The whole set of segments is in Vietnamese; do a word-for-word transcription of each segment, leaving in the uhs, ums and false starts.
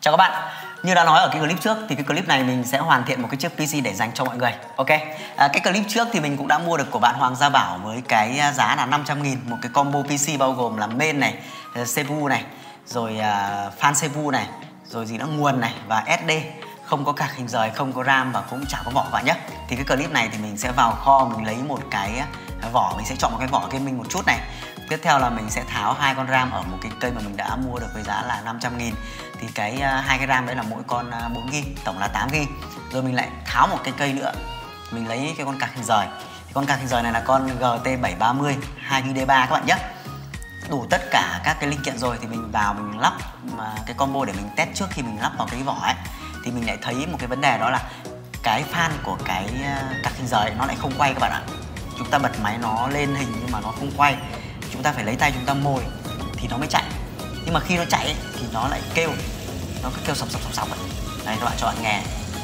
Chào các bạn. Như đã nói ở cái clip trước thì cái clip này mình sẽ hoàn thiện một cái chiếc pê xê để dành cho mọi người. Ok. À, cái clip trước thì mình cũng đã mua được của bạn Hoàng Gia Bảo với cái giá là năm trăm nghìn, một cái combo pê xê bao gồm là main này, xê pê u này, rồi uh, fan xê pê u này, rồi gì nữa nguồn này và ét đê, không có card hình rời, không có RAM và cũng chả có vỏ các bạn nhé. Thì cái clip này thì mình sẽ vào kho mình lấy một cái vỏ, mình sẽ chọn một cái vỏ gaming một chút này. Tiếp theo là mình sẽ tháo hai con RAM ở một cái cây mà mình đã mua được với giá là năm trăm nghìn. Thì cái hai cái RAM đấy là mỗi con bốn gi ga bai, tổng là tám gi ga bai. Rồi mình lại tháo một cái cây nữa, mình lấy cái con card hình rời. Thì con card hình rời này là con giê tê bảy ba mươi hai gi ga bai đê ba các bạn nhé. Đủ tất cả các cái linh kiện rồi thì mình vào mình lắp cái combo để mình test trước khi mình lắp vào cái vỏ ấy. Thì mình lại thấy một cái vấn đề, đó là cái fan của cái card hình rời nó lại không quay các bạn ạ. Chúng ta bật máy nó lên hình nhưng mà nó không quay. Chúng ta phải lấy tay chúng ta mồi thì nó mới chạy. Nhưng mà khi nó chạy ấy, thì nó lại kêu, nó cứ kêu sọc sọc sọc sọc ấy. Đây các bạn cho bạn nghe,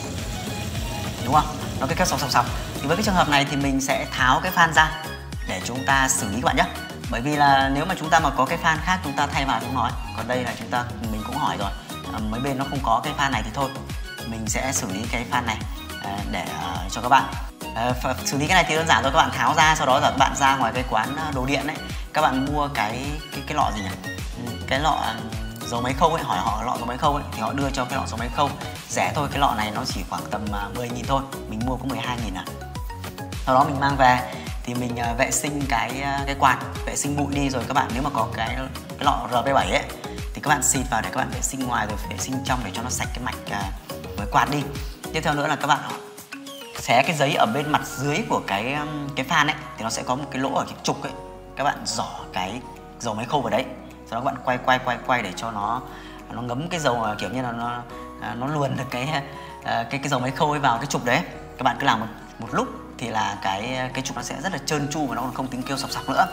đúng không? Nó cứ kêu sọc sọc sọc. Thì với cái trường hợp này thì mình sẽ tháo cái fan ra để chúng ta xử lý các bạn nhé. Bởi vì là nếu mà chúng ta mà có cái fan khác chúng ta thay vào không nói. Còn đây là chúng ta, mình cũng hỏi rồi, à, mấy bên nó không có cái fan này thì thôi, mình sẽ xử lý cái fan này à, để uh, cho các bạn. À, xử lý cái này thì đơn giản thôi, các bạn tháo ra, sau đó là các bạn ra ngoài cái quán đồ điện ấy, các bạn mua cái cái cái lọ gì nhỉ? Cái lọ dầu máy khâu ấy, hỏi họ lọ dầu máy khâu ấy thì họ đưa cho cái lọ dầu máy khâu rẻ thôi. Cái lọ này nó chỉ khoảng tầm mười nghìn thôi, mình mua có mười hai nghìn à. Sau đó mình mang về thì mình vệ sinh cái cái quạt, vệ sinh bụi đi. Rồi các bạn nếu mà có cái cái lọ rờ pê bảy ấy thì các bạn xịt vào để các bạn vệ sinh ngoài rồi vệ sinh trong để cho nó sạch cái mạch với quạt đi. Tiếp theo nữa là các bạn xé cái giấy ở bên mặt dưới của cái cái fan ấy thì nó sẽ có một cái lỗ ở cái trục ấy, các bạn giỏ cái dầu máy khâu vào đấy, sau đó các bạn quay quay quay quay để cho nó nó ngấm cái dầu, kiểu như là nó nó luồn được cái cái cái dầu máy khâu ấy vào cái trục đấy. Các bạn cứ làm một một lúc thì là cái cái trục nó sẽ rất là trơn tru và nó còn không tính kêu sọc sọc nữa.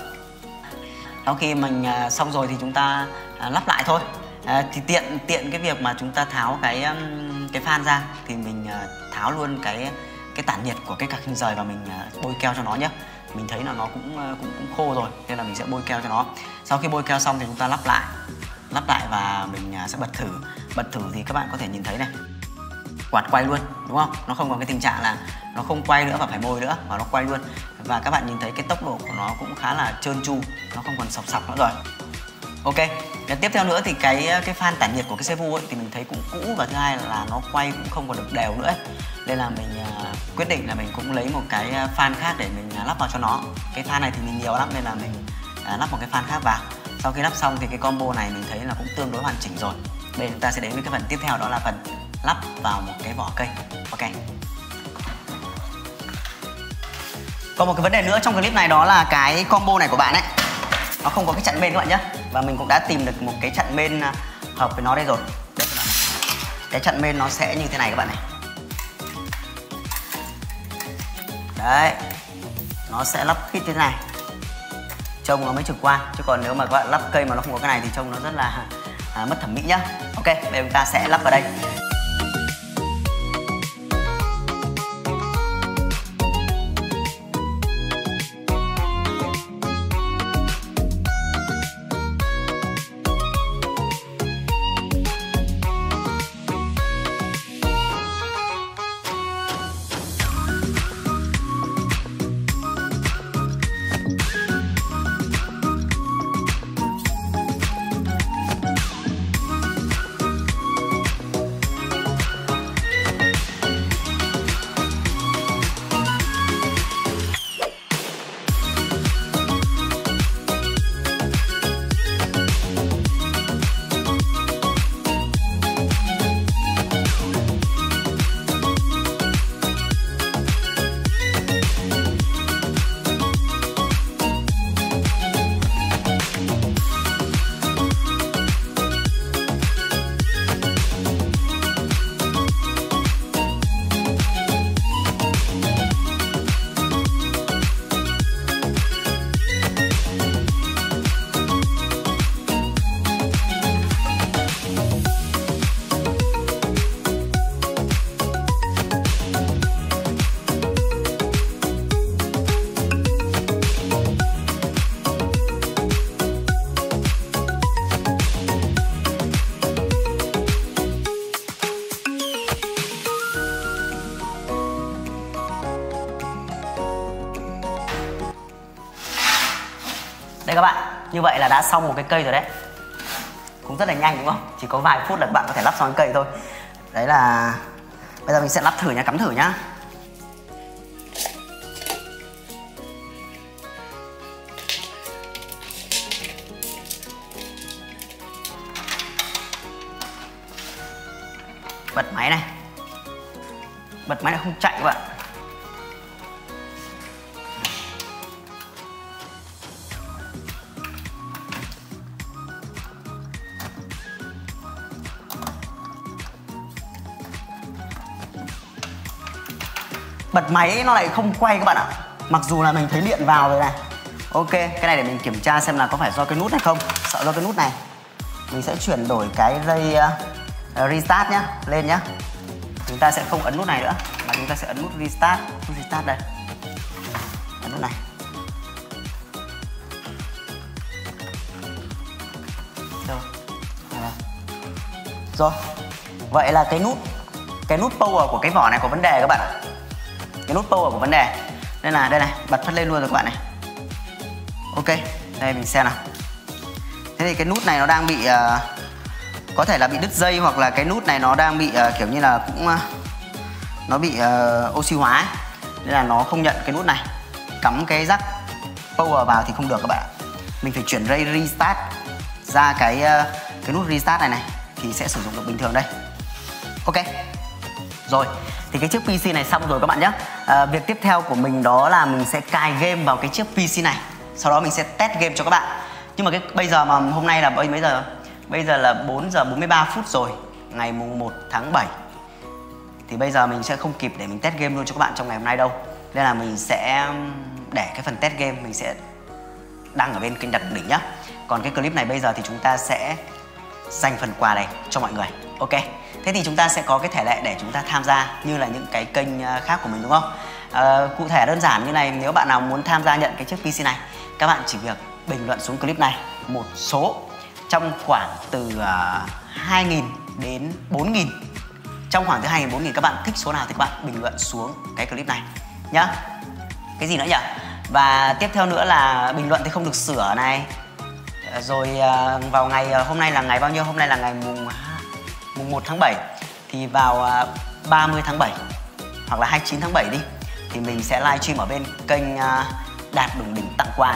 Sau khi mình xong rồi thì chúng ta lắp lại thôi. À, thì tiện tiện cái việc mà chúng ta tháo cái cái fan ra thì mình tháo luôn cái cái tản nhiệt của cái card hình rời và mình bôi keo cho nó nhé. Mình thấy là nó cũng cũng cũng khô rồi nên là mình sẽ bôi keo cho nó. Sau khi bôi keo xong thì chúng ta lắp lại lắp lại và mình sẽ bật thử. Bật thử thì các bạn có thể nhìn thấy này, quạt quay luôn, đúng không? Nó không còn cái tình trạng là nó không quay nữa và phải mồi nữa, mà nó quay luôn. Và các bạn nhìn thấy cái tốc độ của nó cũng khá là trơn tru, nó không còn sọc sọc nữa rồi. Ok. Và tiếp theo nữa thì cái cái fan tản nhiệt của cái xê pê u ấy thì mình thấy cũng cũ, và thứ hai là nó quay cũng không còn được đều nữa ấy. Nên là mình uh, quyết định là mình cũng lấy một cái fan khác để mình uh, lắp vào cho nó. Cái fan này thì mình nhiều lắm nên là mình uh, lắp một cái fan khác vào. Sau khi lắp xong thì cái combo này mình thấy là cũng tương đối hoàn chỉnh rồi. Đây chúng ta sẽ đến với cái phần tiếp theo, đó là phần lắp vào một cái vỏ cây. Ok. Còn một cái vấn đề nữa trong clip này, đó là cái combo này của bạn ấy, nó không có cái chặn bên các bạn nhé. Và mình cũng đã tìm được một cái chặn bên hợp với nó đây rồi. Đây các bạn này. Cái chặn bên nó sẽ như thế này các bạn này. Đấy, nó sẽ lắp khít thế này, trông nó mới trực quan. Chứ còn nếu mà các bạn lắp cây mà nó không có cái này thì trông nó rất là à, mất thẩm mỹ nhá. Ok, bây giờ chúng ta sẽ lắp vào đây. các bạn, như vậy là đã xong một cái cây rồi đấy. Cũng rất là nhanh đúng không? Chỉ có vài phút là các bạn có thể lắp xong cái cây thôi. Đấy là bây giờ mình sẽ lắp thử nhá, cắm thử nhá. Bật máy này. Bật máy lại không chạy các bạn. Bật máy nó lại không quay các bạn ạ. Mặc dù là mình thấy điện vào rồi này. Ok, cái này để mình kiểm tra xem là có phải do cái nút này không. Sợ do cái nút này. Mình sẽ chuyển đổi cái dây uh, restart nhá, lên nhá. Chúng ta sẽ không ấn nút này nữa, mà chúng ta sẽ ấn nút restart. Nút restart đây. Ấn nút này. Rồi. Rồi. Vậy là cái nút cái nút power của cái vỏ này có vấn đề các bạn ạ. Cái nút power của vấn đề. Đây là đây này, bật phát lên luôn rồi các bạn này. Ok, đây mình xem nào. Thế thì cái nút này nó đang bị uh, có thể là bị đứt dây, hoặc là cái nút này nó đang bị uh, kiểu như là cũng uh, nó bị uh, oxy hóa ấy. Nên là nó không nhận cái nút này. Cắm cái jack power vào thì không được các bạn ạ. Mình phải chuyển dây restart ra cái uh, cái nút restart này này thì sẽ sử dụng được bình thường đây. Ok. Rồi, thì cái chiếc pê xê này xong rồi các bạn nhé. À, việc tiếp theo của mình đó là mình sẽ cài game vào cái chiếc pê xê này. Sau đó mình sẽ test game cho các bạn. Nhưng mà cái bây giờ mà hôm nay là mấy giờ? Bây giờ là bốn giờ bốn mươi ba phút rồi, ngày mùng một tháng bảy. Thì bây giờ mình sẽ không kịp để mình test game luôn cho các bạn trong ngày hôm nay đâu. Nên là mình sẽ để cái phần test game mình sẽ đăng ở bên kênh Đặt Đỉnh nhá. Còn cái clip này bây giờ thì chúng ta sẽ dành phần quà này cho mọi người. Ok. Thế thì chúng ta sẽ có cái thể lệ để chúng ta tham gia như là những cái kênh khác của mình đúng không? À, cụ thể đơn giản như này, nếu bạn nào muốn tham gia nhận cái chiếc pê xê này, các bạn chỉ việc bình luận xuống clip này một số trong khoảng từ uh, hai nghìn đến bốn nghìn. Trong khoảng từ hai nghìn đến bốn nghìn, các bạn thích số nào thì các bạn bình luận xuống cái clip này nhá. Cái gì nữa nhỉ? Và tiếp theo nữa là bình luận thì không được sửa này. Rồi uh, vào ngày uh, hôm nay là ngày bao nhiêu? Hôm nay là ngày mùng mùng một tháng bảy, thì vào uh, ba mươi tháng bảy hoặc là hai mươi chín tháng bảy đi, thì mình sẽ livestream ở bên kênh uh, Đạt Đủng Đỉnh tặng quà.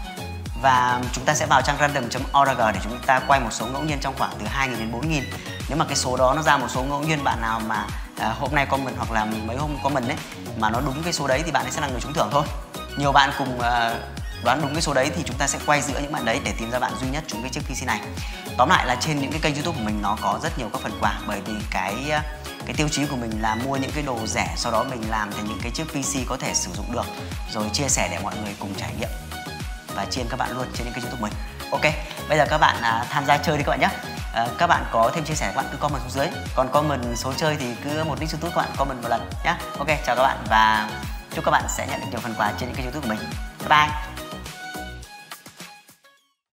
Và chúng ta sẽ vào trang random chấm org để chúng ta quay một số ngẫu nhiên trong khoảng từ hai nghìn đến bốn nghìn. Nếu mà cái số đó nó ra một số ngẫu nhiên, bạn nào mà uh, hôm nay comment hoặc là mấy hôm comment ấy mà nó đúng cái số đấy thì bạn ấy sẽ là người trúng thưởng thôi. Nhiều bạn cùng uh, đoán đúng cái số đấy thì chúng ta sẽ quay giữa những bạn đấy để tìm ra bạn duy nhất trúng cái chiếc pê xê này. Tóm lại là trên những cái kênh YouTube của mình nó có rất nhiều các phần quà, bởi vì cái cái tiêu chí của mình là mua những cái đồ rẻ, sau đó mình làm thành những cái chiếc pê xê có thể sử dụng được, rồi chia sẻ để mọi người cùng trải nghiệm và chiên các bạn luôn trên những kênh YouTube mình. Ok, bây giờ các bạn à, tham gia chơi đi các bạn nhé. À, các bạn có thêm chia sẻ các bạn cứ comment xuống dưới, còn comment số chơi thì cứ một nick YouTube các bạn comment một lần nhé. Ok, chào các bạn và chúc các bạn sẽ nhận được nhiều phần quà trên những kênh YouTube của mình. Bye bye.